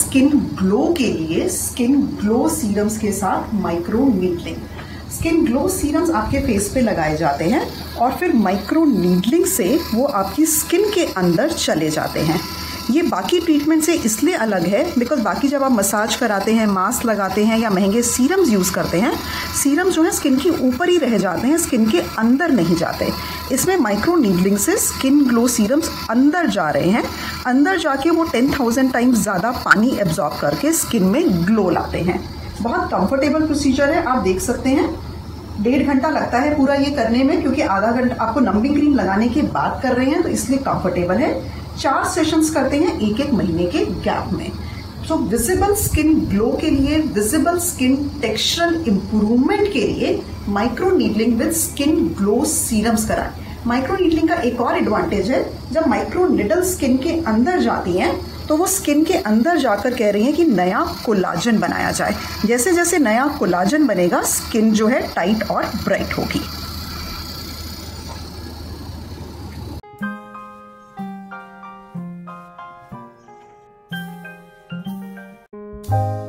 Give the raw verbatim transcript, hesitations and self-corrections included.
Skin glow के लिए skin glow serums के साथ micro needling. Skin glow serums आपके फेस पे लगाए जाते हैं और फिर माइक्रो नीडलिंग से वो आपकी स्किन के अंदर चले जाते हैं। ये बाकी ट्रीटमेंट से इसलिए अलग है बिकॉज बाकी जब आप मसाज कराते हैं, मास्क लगाते हैं या महंगे सीरम्स यूज़ करते हैं, सीरम्स जो है स्किन के ऊपर ही रह जाते हैं, स्किन के अंदर नहीं जाते। इसमें माइक्रो नीडलिंग से स्किन ग्लो सीरम्स अंदर जा रहे हैं, अंदर जाके वो टेन थाउजेंड टाइम्स ज़्यादा पानी एब्जॉर्ब करके स्किन में ग्लो लाते हैं। बहुत कंफर्टेबल प्रोसीजर है, आप देख सकते हैं। डेढ़ घंटा लगता है पूरा ये करने में, क्योंकि आधा घंटा आपको नंबिंग क्रीम लगाने के बाद कर रहे हैं तो इसलिए कंफर्टेबल है। चार सेशंस करते हैं एक एक महीने के गैप में। सो विजिबल स्किन ग्लो के लिए, विजिबल स्किन टेक्सचरल इंप्रूवमेंट के लिए micro needling with skin glow serums कराएं। माइक्रो नीडलिंग का एक और एडवांटेज है, जब माइक्रो निडल स्किन के अंदर जाती हैं तो वो स्किन के अंदर जाकर कह रही हैं कि नया कोलाजन बनाया जाए। जैसे जैसे नया कोलाजन बनेगा स्किन जो है टाइट और ब्राइट होगी।